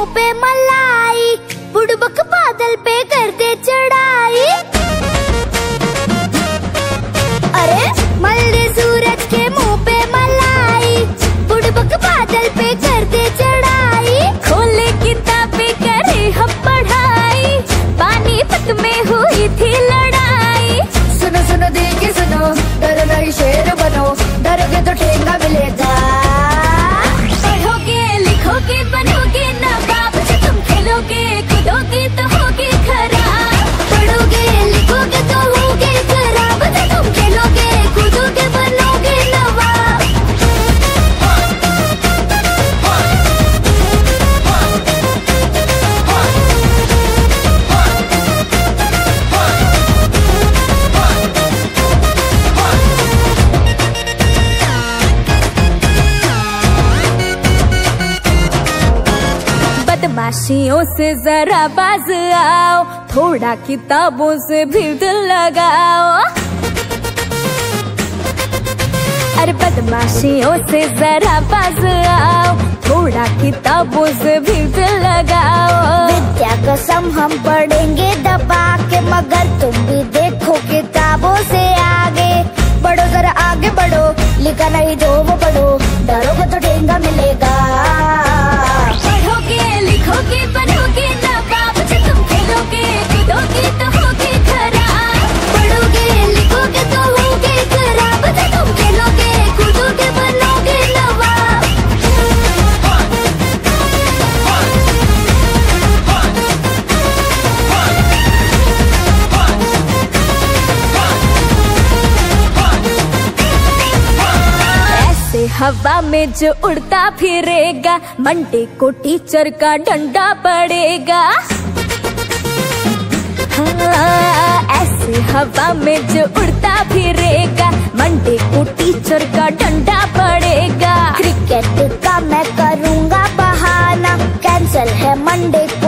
मुंह पे मलाई, बुड़बक बादल पे कर दे चढ़ाई। अरे मल दे सूरज के मुंह पे मलाई, बुड़बक बादल पे कर दे चढ़ाई। खोले किताबें करे हम पढ़ाई, पानीपत में हुई थी लड़ाई। सुनो सुनो देखिए सुनो, डरो नहीं शेर बनो, डरोगे तो ठेंगा मिलेगा। पढ़ोगे लिखोगे बनोगे नवाब, जो तुम खेलोगे कूदोगे तो होगे खराब। पढ़ोगे लिखोगे तो होगे खराब, जो तुम खेलोगे कूदोगे बनोगे नवाब। बदमाशियों से जरा बाज आओ, थोड़ा किताबों से भी दिल लगाओ। अरे बदमाशियों से जरा बाज आओ, थोड़ा किताबों से भी दिल लगाओ। विद्या कसम हम पढ़ेंगे दबा के, मगर तुम भी देखो किताबों से आगे। बढ़ो जरा आगे बढ़ो, लिखा नहीं जो वो पढ़ो, डरोगे तो ठेंगा मिलेगा। पढ़ोगे लिखोगे बनोगे नवाब, जो तुम खेलोगे कूदोगे तो होगे खराब। पढ़ोगे लिखोगे तो होगे खराब, जो तुम खेलोगे कूदोगे बनोगे नवाब। ऐसे हवा में जो उड़ता फिरेगा, मंडे को टीचर का डंडा पड़ेगा। हाँ, ऐसे हवा में जो उड़ता फिरेगा, मंडे को टीचर का डंडा पड़ेगा। क्रिकेट का मैं करूँगा बहाना, कैंसल है मंडे